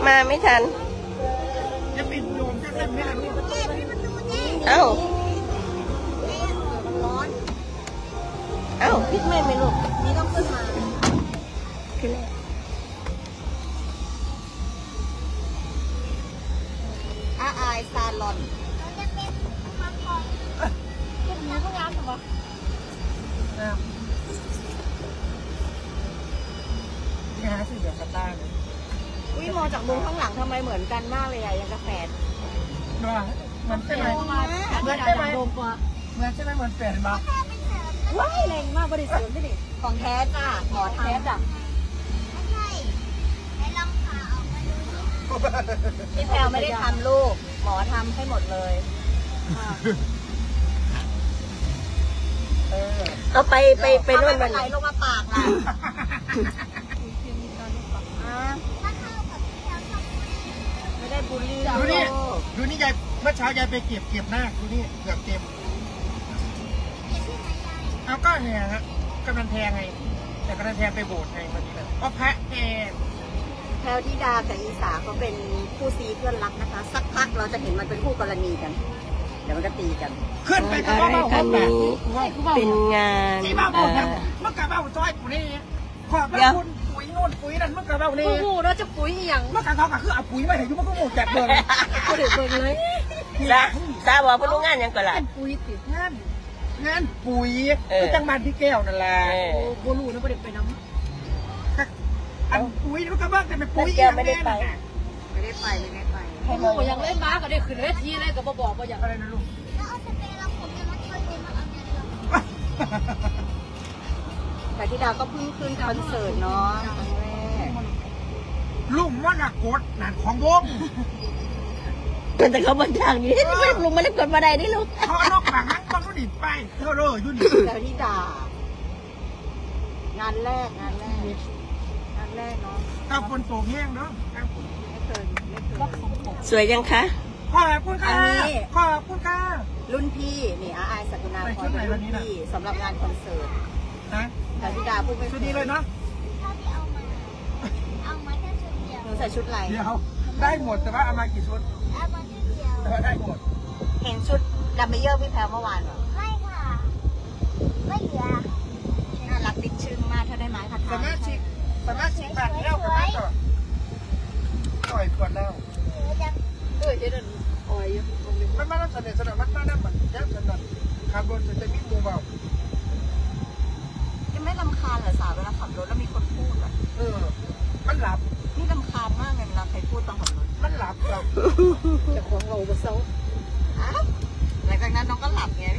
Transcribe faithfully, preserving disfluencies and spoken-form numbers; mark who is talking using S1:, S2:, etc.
S1: มาไม่ทัน
S2: จะปิดโยมจะเล่นไม่ทัน
S1: เอ้าเอ้าพลิกแม่ไม่ลูกนี่ต้องขึ้นมาขึ้นอาอายซาลอนขึ้นมาก็งามถูกปะ
S2: นี่ฮะสิเดี๋ยวกระต้าเลย
S1: อุ้ยมองจากมุมข้างหลังทำไมเหมือนกันมากเลยอะยังกระแฝด
S2: ด้วยมันใช่ไหมเหมือนใช่ไหมเหมือนใช่ไหมเหมือนแฝดบ้า
S1: ว้ายแรงมากบริสุทธิ์ไม่ดิของแท้จ้าหมอทำจ้ะไม่ใช่ให้ลองขาออกมาดูพี่แพลวไม่ได้ทำลูกหมอทำให้หมดเลยเอาไปไปไปนู่นมันไหลลงมาปากล่ะไม่ได้บูลลี่ดู
S2: นี่ดูนี่ยายเมื่อเช้ายายไปเก็บเก็บหน้าดูนี่เกือบเต็มเอาก็เนี่ยฮะกำนันแพงไงแต่กำนันแพงไปโบสถ์ไงมันนี่แหละก็พระแพง
S1: แพลวธิดากับอีสาเขาเป็นคู่ซีเพื่อนรักนะคะสักพักเราจะเห็นมันเป็นคู่กรณีกันเดี๋ยวมันก็ตีกัน
S2: ขึ้นไปกับว่ากันนี้
S1: เป็นงาน
S2: ที่บ้าบุญเมื่อกะบ้าซอยปุ๋ยนี่ขอบพระคุณปุ๋ยโน่นปุ๋ยนั่นเมื่อกะบ้านี่
S1: กูเราจะปุ๋ยอย่าง
S2: เมื่อกะเขาก็คือเอาปุ๋ยมาเห็นอยู่มันก็โง่แจกเบอร์
S1: ก็เดือดเบอร์เลยซาซาบอกพลุงงานยังก่อนล่ะ
S2: ปุ๋ยติดงานงานปุ๋ยคือจังมันพี่แก้วนั่นแหละ
S1: โบลูนะประเด็นไปน้
S2: ำอันปุ๋ยมันก็บ้าแต่เป็นปุ๋ย
S1: แก้วไม่ได้ไปไม่ได้ไปไม่ได้ไป
S3: ให้โมยังเล่นม้าก็ได้ขึ้นเวทีเลยก็บอกว่าอย่าง
S2: อะไรนะลูก
S1: แต่ที่ดาวก็เพิ่งขึ้นคอนเสิร์ตเนาะ
S2: ลุงว่าหนักกดหนักของวง
S1: แต่เขาบนทางนี้ลุงไม่ได้กดมาได้นี่ลูก
S2: เขานอกหลังนั้นมันก็ดิบไปเท่าเลยยุ่น
S1: แต่ที่ดางานแรกงานแรกงานแรกเนาะ
S2: ถ้าคนโตแห้งเนาะ
S1: ไม่เคยไม่เคยสวยยังคะ
S2: ขอบคุณค่ะขอบคุณค่ะ
S1: รุ่นพี่นี่อาไอสักนาคอยเป็นรุ่นพี่สำหรับงานคอนเสิร์ต
S2: นะ
S1: แต่พี่ดาพูดไม่
S2: ชุดนี้เลยเนาะ
S1: เอามาแค่ชุดเดียวหนูใส่ชุดอะไร
S2: เดียวได้หมดแต่ว่าเอามากี่ชุด
S1: เอามาชุดเดียว
S2: แต่ว่าได้หมด
S1: เห็นชุดดัมเบลเยอร์พี่แพรเมื่อวานเหรอ
S3: ไม่ค่ะไม่เหลือ
S1: น่ารักติดชื่นมากถ้าได้ไม้พัด
S2: สามารถชิกสามารถชิกบัตรเล่ากันได้ก่อนต่อยขวดเล่า
S3: เออเดี๋ยวอ่อย
S2: มันมาแล้วเสน่ห์สนอมันมาแล้วมันแย่สนอขับรถจะมีมูเบา
S1: จะไม่รำคาญเหรอสาวเวลาขับรถแล้วมีคนพูดอ่ะ
S2: เออมันหลับ
S1: นี่รำคาญมากเลยเวลาใครพูดตอนขับรถ
S2: มันหลับเรา
S3: จะของเราไปเซา
S1: หลังจากนั้นน้องก็หลับไง